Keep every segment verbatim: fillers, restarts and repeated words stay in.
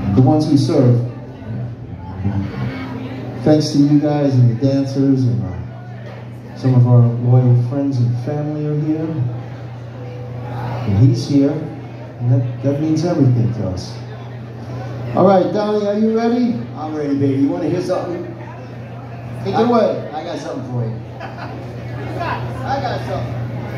the ones we serve. Thanks to you guys and the dancers, and uh, some of our loyal friends and family are here. And he's here, and that, that means everything to us. All right, Donnie, are you ready? I'm ready, baby. You want to hear something? Take it away. I got something for you. I got something.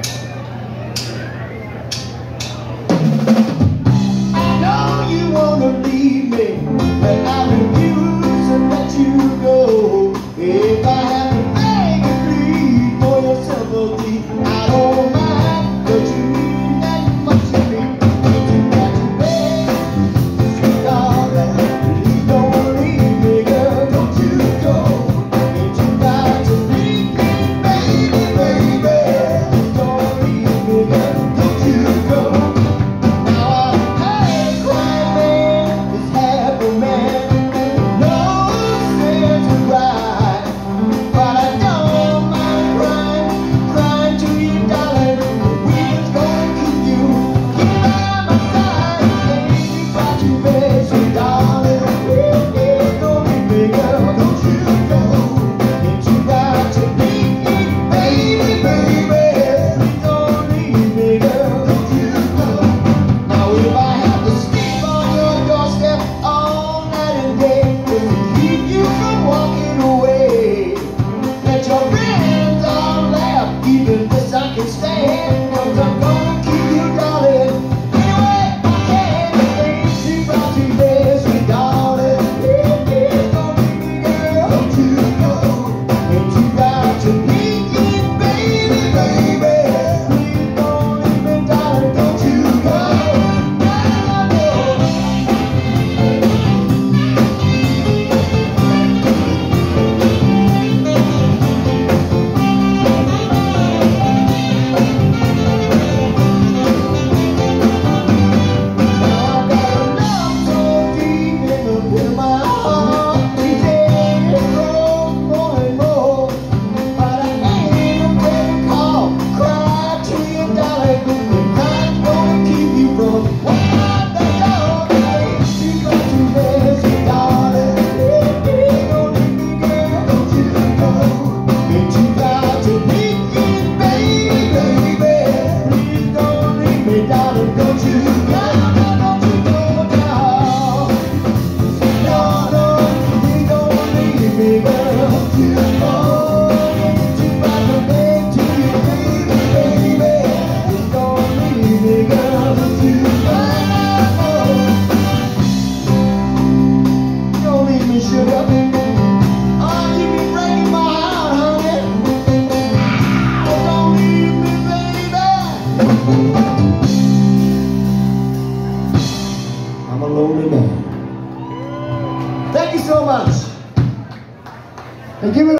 I know you want to leave me, but I refuse to let you go. If I have to beg and plead for your sympathy, I don't mind, but you mean that much to me. Ain't you got to beg, sweet darling, please don't leave me, girl, don't you go. Ain't you got to leave me, baby, baby, please don't leave me, girl, don't you go. Now I'm half crying man, this half a man, no sense to cry, but I don't mind crying, crying to you, darling. The wind's gonna keep you, keep by my side. Ain't you got to beg, sweet darling, please don't leave me, girl, don't you go. Ain't you got to leave me, baby, baby, please don't leave me, girl, don't you go. Now if I have to sleep on your doorstep all night and day, just to keep you from walking away, let your friends all laugh, even this I can stand, 'cause I'm gonna keep you, darling, any way I can. Ain't you got to beg, sweet darling, please don't leave me, girl, don't you go. Ain't you got to leave me, baby, baby, please don't leave me, darling, don't you go. No, no, no. Now I've got a love so deep in the pit of my heart, each day it grows more and more, but I ain't afraid to call, cry to you, darling, and I'm gonna keep you from walking the door. Ain't you got to beg, sweet darling, please don't leave me, girl, don't you go. Ain't you got to leave me, baby, baby, please don't leave me, darling, don't you go. Don't you go down. No, no, please don't leave me, girl, don't you go. Ain't you got to beg to you, baby, baby, please don't leave me, girl, don't you go. Don't leave me, sugar. Oh, you be breaking my heart, honey. Oh, don't leave me, baby. I'm a lonely man. Thank you so much. And give it